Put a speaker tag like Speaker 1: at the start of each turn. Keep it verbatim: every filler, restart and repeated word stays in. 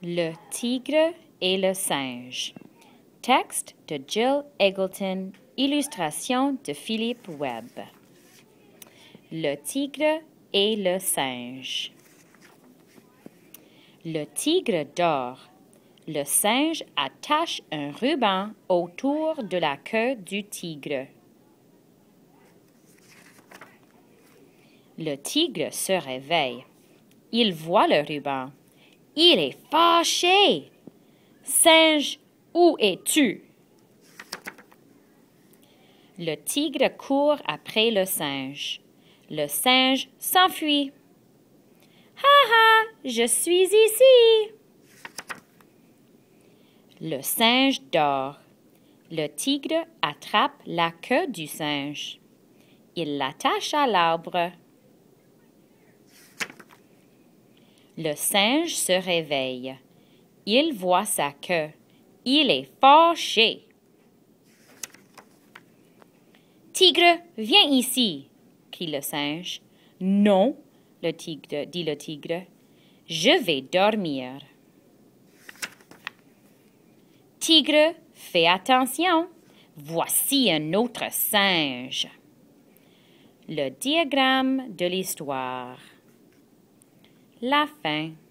Speaker 1: Le tigre et le singe. Texte de Jill Eggleton, illustration de Philippe Webb. Le tigre et le singe. Le tigre dort. Le singe attache un ruban autour de la queue du tigre. Le tigre se réveille. Il voit le ruban. Il est fâché. « Singe, où es-tu? » Le tigre court après le singe. Le singe s'enfuit. « Ha ha, je suis ici! » Le singe dort. Le tigre attrape la queue du singe. Il l'attache à l'arbre. Le singe se réveille. Il voit sa queue. Il est fâché. « Tigre, viens ici !» crie le singe. « Non, le tigre, dit le tigre. Je vais dormir. » Tigre, fais attention. Voici un autre singe. Le diagramme de l'histoire. La fin.